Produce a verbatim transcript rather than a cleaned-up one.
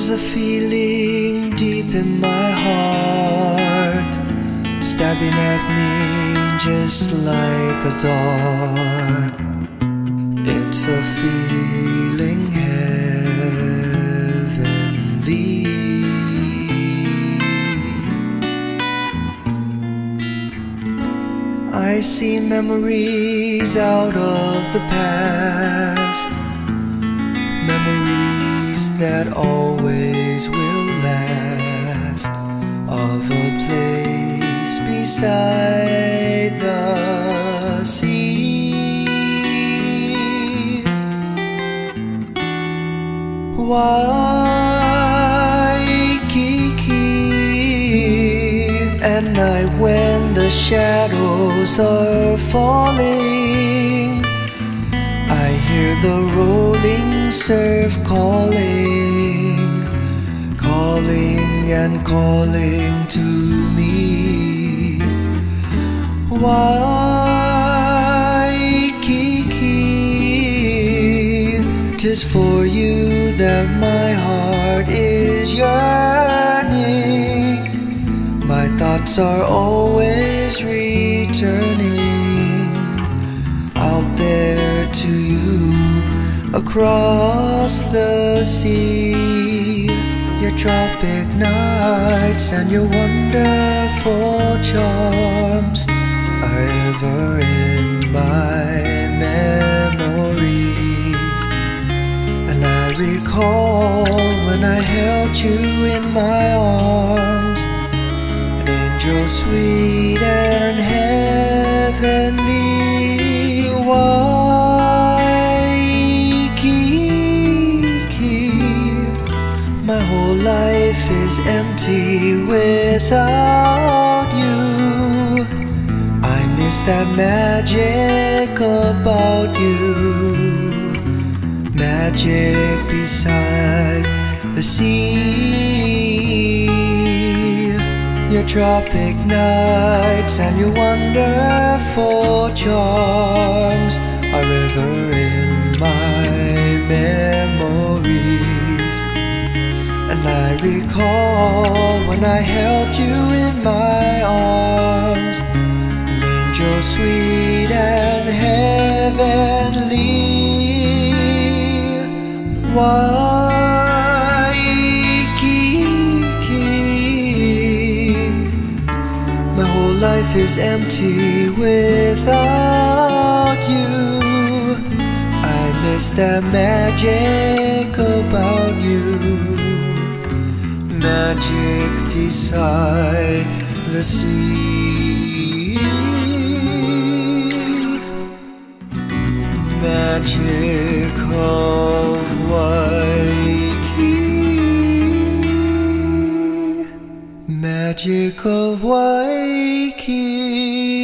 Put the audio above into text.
There's a feeling deep in my heart, stabbing at me just like a dart. It's a feeling heavenly. I see memories out of the past, memories that always will last, of a place beside the sea. Waikiki, at night when the shadows are falling, I hear the rolling surf calling, calling and calling to me. Waikiki, 'tis for you that my heart is yearning. My thoughts are always returning out there to you, across the sea. Your tropic nights and your wonderful charms are ever in my memories. And I recall when I held you in my arms, an angel sweet and heavenly. My whole life is empty without you. I miss that magic about you, magic beside the sea. Your tropic nights and your wonderful charms are ever in my memories. And I recall when I held you in my arms, an angel sweet and heavenly. Waikiki, my whole life is empty without you. I miss that magic about you, magic beside the sea. Magic of Waikiki, magic of Waikiki.